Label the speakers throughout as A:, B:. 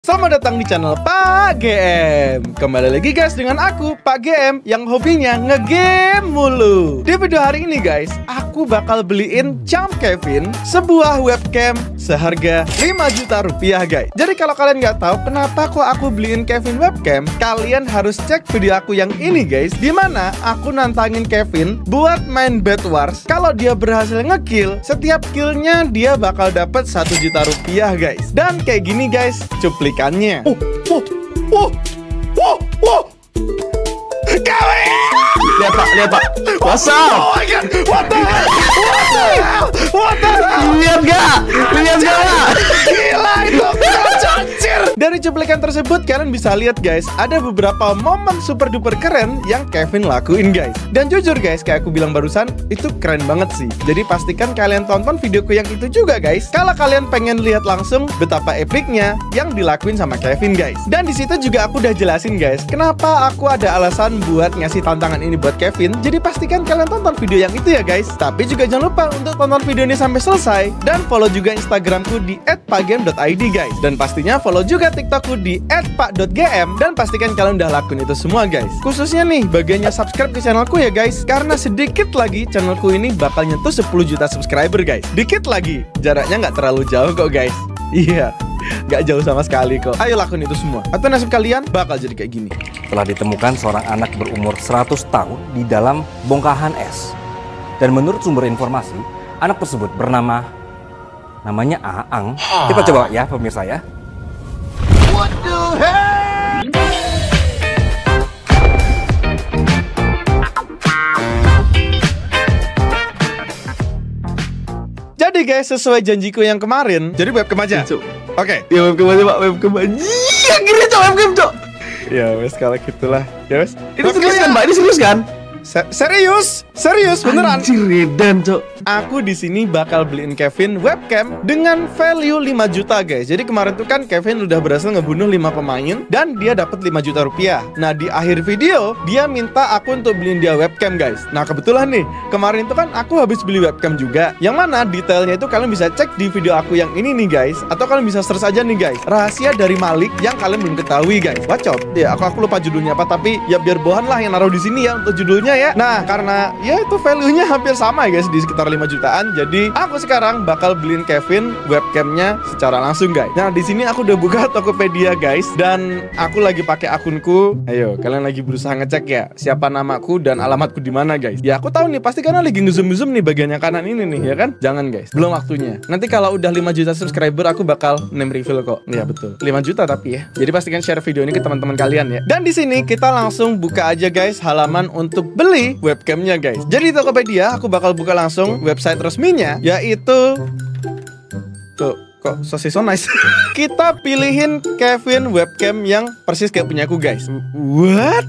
A: Selamat datang di channel Pak GM. Kembali lagi guys dengan aku Pak GM yang hobinya ngegame mulu. Di video hari ini guys, aku bakal beliin Champ Kevin sebuah webcam seharga 5 juta rupiah guys. Jadi kalau kalian nggak tahu kenapa kok aku beliin Kevin webcam, kalian harus cek video aku yang ini guys, dimana aku nantangin Kevin buat main Bed Wars. Kalau dia berhasil ngekill, setiap killnya dia bakal dapat 1 juta rupiah guys. Dan kayak gini guys cuplikannya.
B: Lihat pak, WhatsApp.
A: What the hell?
B: Lihat gak?
A: Gila itu cacir. Dari cuplikan tersebut kalian bisa lihat guys, ada beberapa momen super duper keren yang Kevin lakuin guys. Dan jujur guys, kayak aku bilang barusan, itu keren banget sih. Jadi pastikan kalian tonton videoku yang itu juga guys, kalau kalian pengen lihat langsung betapa epicnya yang dilakuin sama Kevin guys. Dan di situ juga aku udah jelasin guys, kenapa aku ada alasan buat ngasih tantangan ini buat Kevin. Jadi pastikan kalian tonton video yang itu ya guys. Tapi juga jangan lupa untuk tonton video ini sampai selesai, dan follow juga Instagramku di @pakgame.id guys. Dan pastinya follow juga TikTokku di @pak.gm. Dan pastikan kalian udah lakuin itu semua guys. Khususnya nih bagiannya subscribe ke channelku ya guys, karena sedikit lagi channelku ini bakal nyentuh 10 juta subscriber guys. Dikit lagi, jaraknya nggak terlalu jauh kok guys. Iya, nggak jauh sama sekali kok. Ayo lakuin itu semua, atau nasib kalian bakal jadi kayak gini.
B: Telah ditemukan seorang anak berumur 100 tahun di dalam bongkahan es. Dan menurut sumber informasi, anak tersebut namanya Aang. Kita coba ya pemirsa ya.
A: What the hell? Jadi guys, sesuai janjiku yang kemarin, jadi webcam aja. Oke.
B: Ya webcam aja pak, webcam aja. Akhirnya cok webcam cok.
A: Ya wes kalau gitulah. Ya wes.
B: Ini serius kan mbak? Ini serius kan? Serius beneran.
A: Anjir,
B: redan cok.
A: Aku di sini bakal beliin Kevin webcam dengan value 5 juta guys. Jadi kemarin tuh kan Kevin udah berhasil ngebunuh 5 pemain dan dia dapat 5 juta rupiah. Nah di akhir video dia minta aku untuk beliin dia webcam guys. Nah kebetulan nih kemarin itu kan aku habis beli webcam juga, yang mana detailnya itu kalian bisa cek di video aku yang ini nih guys, atau kalian bisa search aja nih guys, rahasia dari Malik yang kalian belum ketahui guys. Bacot. Ya aku lupa judulnya apa, tapi ya biar bohan lah yang naruh di sini ya untuk judulnya ya. Nah karena ya itu value-nya hampir sama ya guys, di sekitar 5 jutaan. Jadi aku sekarang bakal beliin Kevin webcamnya secara langsung guys. Nah di sini aku udah buka Tokopedia guys, dan aku lagi pakai akunku. Ayo kalian lagi berusaha ngecek ya siapa namaku dan alamatku di mana guys. Ya aku tahu nih pasti karena lagi ngezoom nih bagian yang kanan ini nih ya kan. Jangan guys, belum waktunya. Nanti kalau udah 5 juta subscriber aku bakal name reveal kok. Ya betul, 5 juta tapi ya. Jadi pastikan share video ini ke teman-teman kalian ya. Dan di sini kita langsung buka aja guys halaman untuk beli webcamnya guys. Jadi Tokopedia aku bakal buka langsung website resminya, yaitu tuh kok sosis so nice. Kita pilihin Kevin webcam yang persis kayak punya aku guys. What?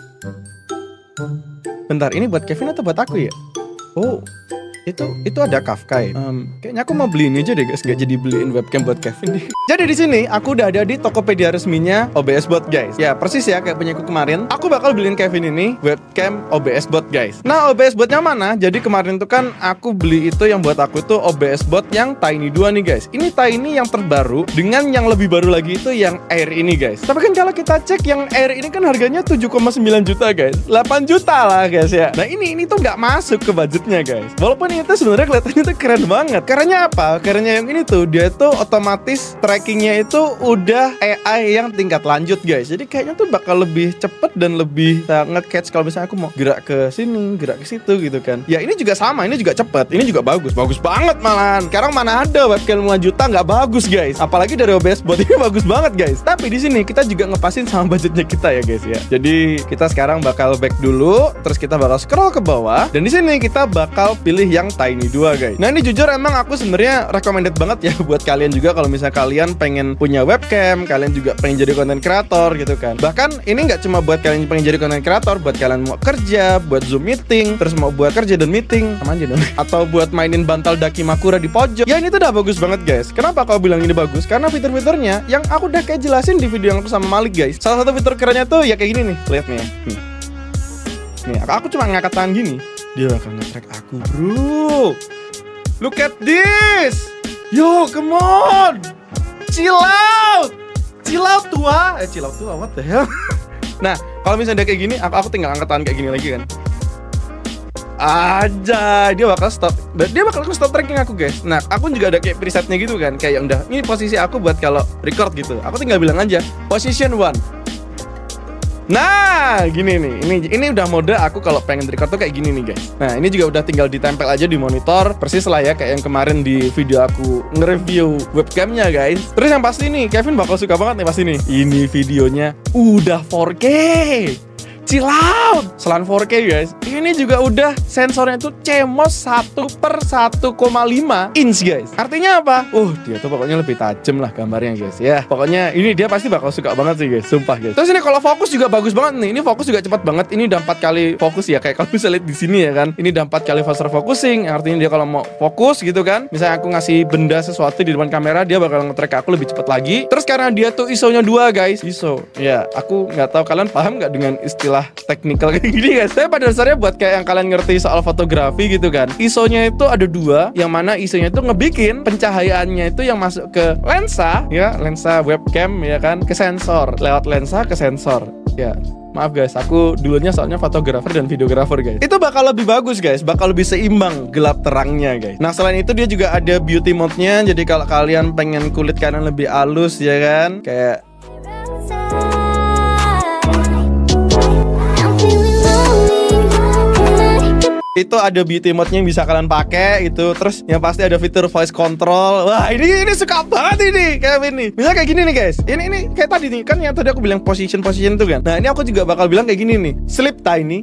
A: Bentar, ini buat Kevin atau buat aku ya? Oh, itu ada Kafka ya? Kayaknya aku mau beli ini aja deh guys, gak jadi beliin webcam buat Kevin deh. Jadi di sini aku udah ada di Tokopedia resminya OBS Bot guys. Ya persis ya kayak punya aku kemarin. Aku bakal beliin Kevin ini webcam OBS Bot guys. Nah OBS Botnya mana? Jadi kemarin tuh kan aku beli itu yang buat aku tuh OBS Bot yang Tiny 2 nih guys. Ini Tiny yang terbaru dengan yang lebih baru lagi itu yang Air ini guys. Tapi kan kalau kita cek yang Air ini kan harganya 7,9 juta guys, 8 juta lah guys ya. Nah ini tuh nggak masuk ke budgetnya guys. Walaupun itu sebenarnya kelihatannya tuh keren banget. Karena apa? Karena yang ini tuh dia tuh otomatis trackingnya itu udah AI yang tingkat lanjut guys. Jadi kayaknya tuh bakal lebih cepet dan lebih nge-catch kalau misalnya aku mau gerak ke sini, gerak ke situ gitu kan. Ya ini juga sama, ini juga cepet, ini juga bagus banget malahan. Sekarang mana ada webcam 5 juta nggak bagus guys. Apalagi dari OBS Bot ini bagus banget guys. Tapi di sini kita juga ngepasin sama budgetnya kita ya guys ya. Jadi kita sekarang bakal back dulu, terus kita bakal scroll ke bawah, dan di sini kita bakal pilih yang Tiny 2 guys. Nah ini jujur emang aku sebenarnya recommended banget ya buat kalian juga kalau misalnya kalian pengen punya webcam, kalian juga pengen jadi content creator gitu kan. Bahkan ini nggak cuma buat kalian pengen jadi content creator, buat kalian mau kerja, buat Zoom meeting, terus mau buat kerja dan meeting sama aja dong. Atau buat mainin bantal Dakimakura di pojok. Ya ini tuh udah bagus banget guys. Kenapa kau bilang ini bagus? Karena fitur-fiturnya yang aku udah kayak jelasin di video yang aku sama Malik guys. Salah satu fitur kerennya tuh ya kayak gini nih. Lihat nih ya. Nih aku cuma ngangkat tangan gini, dia bakal nge-track aku bro. Look at this. Yo come on, chill out tua, what the hell? Nah, kalau misalnya dia kayak gini, aku tinggal angkat tangan kayak gini lagi kan. Aja, dia bakal stop tracking aku guys. Nah, aku juga ada kayak presetnya gitu kan, kayak udah ini posisi aku buat kalau record gitu. Aku tinggal bilang aja position 1. Nah, gini nih, ini udah mode aku kalau pengen record tuh kayak gini nih guys. Nah, ini juga udah tinggal ditempel aja di monitor, persis lah ya kayak yang kemarin di video aku nge-review webcamnya guys. Terus yang pasti nih, Kevin bakal suka banget nih pasti nih. Ini videonya udah 4K. Chill out. Selain 4K guys, ini juga udah sensornya tuh CMOS 1/1,5 inch guys. Artinya apa? Dia tuh pokoknya lebih tajam lah gambarnya guys ya. Pokoknya ini dia pasti bakal suka banget sih guys, sumpah guys. Terus ini kalau fokus juga bagus banget nih. Ini fokus juga cepat banget. Ini udah 4 kali fokus ya, kayak kalau bisa lihat di sini ya kan. Ini udah 4 kali faster focusing. Artinya dia kalau mau fokus gitu kan, misalnya aku ngasih benda sesuatu di depan kamera, dia bakal nge-track aku lebih cepat lagi. Terus karena dia tuh ISO-nya 2 guys. ISO. Ya, aku nggak tahu kalian paham nggak dengan istilah teknikal kayak gini guys. Tapi pada dasarnya buat kayak yang kalian ngerti soal fotografi gitu kan, ISO-nya itu ada 2, yang mana ISO-nya itu ngebikin pencahayaannya itu yang masuk ke lensa ya, lensa webcam ya kan, ke sensor, lewat lensa ke sensor ya. Maaf guys, aku dulunya soalnya fotografer dan videografer guys. Itu bakal lebih bagus guys, bakal lebih seimbang gelap terangnya guys. Nah selain itu dia juga ada beauty mode-nya. Jadi kalau kalian pengen kulit kalian lebih halus ya kan, kayak itu ada beauty mode-nya yang bisa kalian pakai gitu. Terus yang pasti ada fitur voice control. Wah, ini suka banget ini Kevin nih. Misalnya kayak gini nih guys. Ini kayak tadi nih, kan yang tadi aku bilang position tuh kan. Nah, ini aku juga bakal bilang kayak gini nih. Sleep tiny.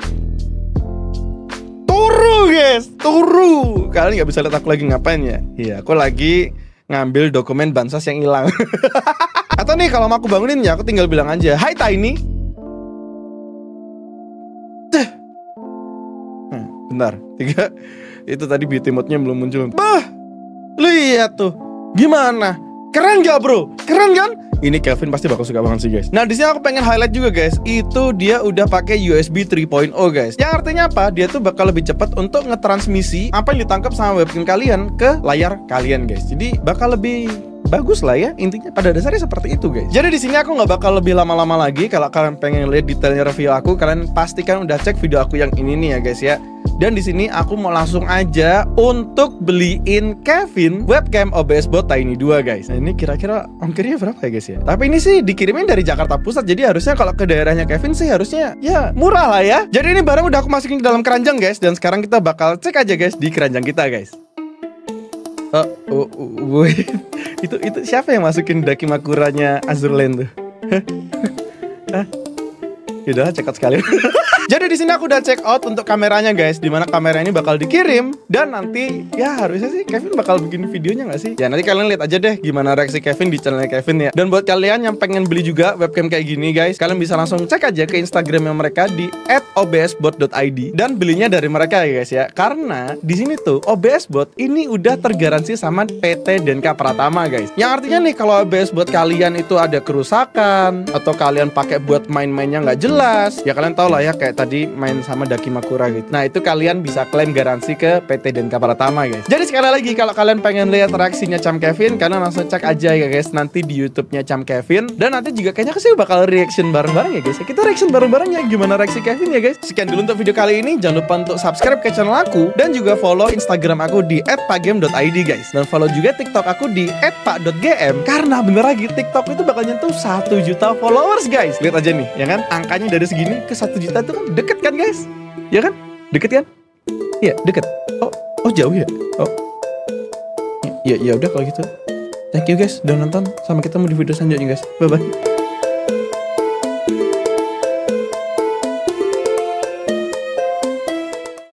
A: Turu guys, turu. Kalian nggak bisa lihat aku lagi ngapain ya? Iya, aku lagi ngambil dokumen bansos yang hilang. Atau nih kalau mau aku bangunin ya, aku tinggal bilang aja, "Hai Tiny." Bentar, 3. Itu tadi beauty mode-nya belum muncul. Bah, lihat tuh, gimana? Keren gak bro? Keren kan? Ini Kevin pasti bakal suka banget sih guys. Nah di sini aku pengen highlight juga guys. Itu dia udah pakai USB 3.0 guys. Yang artinya apa? Dia tuh bakal lebih cepat untuk ngetransmisi apa yang ditangkap sama webcam kalian ke layar kalian guys. Jadi bakal lebih bagus lah ya, intinya pada dasarnya seperti itu guys. Jadi di sini aku nggak bakal lebih lama-lama lagi. Kalau kalian pengen lihat detailnya review aku, kalian pastikan udah cek video aku yang ini nih ya guys ya. Dan di sini aku mau langsung aja untuk beliin Kevin webcam OBS Bot Tiny 2 guys. Nah ini kira-kira ongkirnya berapa ya guys ya? Tapi ini sih dikirimin dari Jakarta Pusat, jadi harusnya kalau ke daerahnya Kevin sih harusnya ya murah lah ya. Jadi ini barang udah aku masukin ke dalam keranjang guys. Dan sekarang kita bakal cek aja guys di keranjang kita guys. Itu siapa yang masukin Dakimakuranya Azurland tuh? Yaudah, check out sekali. Jadi di sini aku udah check out untuk kameranya guys, dimana kamera ini bakal dikirim dan nanti ya harusnya sih Kevin bakal bikin videonya nggak sih? Ya nanti kalian lihat aja deh gimana reaksi Kevin di channelnya Kevin ya. Dan buat kalian yang pengen beli juga webcam kayak gini guys, kalian bisa langsung cek aja ke Instagramnya mereka di @obsbot.id dan belinya dari mereka ya guys ya. Karena di sini tuh OBS Bot ini udah tergaransi sama PT Denka Pratama guys. Yang artinya nih kalau OBS Bot kalian itu ada kerusakan atau kalian pakai buat main-mainnya nggak jelas, ya kalian tau lah ya kayak tadi main sama Dakimakura gitu. Nah itu kalian bisa klaim garansi ke PT Denka Pratama guys. Jadi sekali lagi kalau kalian pengen lihat reaksinya Cam Kevin, kalian langsung cek aja ya guys nanti di YouTube-nya Cam Kevin. Dan nanti juga kayaknya sih bakal reaction bareng-bareng ya guys. Kita reaction bareng-bareng ya gimana reaksi Kevin ya guys. Sekian dulu untuk video kali ini. Jangan lupa untuk subscribe ke channel aku dan juga follow Instagram aku di @pakgame.id guys. Dan follow juga TikTok aku di @pak.gm. Karena bener lagi TikTok itu bakal nyentuh 1 juta followers guys. Lihat aja nih ya kan, angkanya dari segini ke 1 juta itu kan deket kan guys? Ya kan? Deket kan? Iya, deket. Oh jauh ya? Oh. Ya udah kalau gitu. Thank you guys udah nonton. Sampai ketemu di video selanjutnya guys. Bye bye.